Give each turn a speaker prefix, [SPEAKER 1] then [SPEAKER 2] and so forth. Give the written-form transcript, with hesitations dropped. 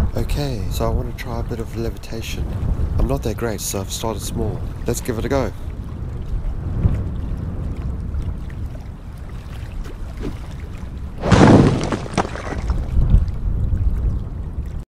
[SPEAKER 1] Okay, so I want to try a bit of levitation. I'm not that great, so I've started small. Let's give it a go.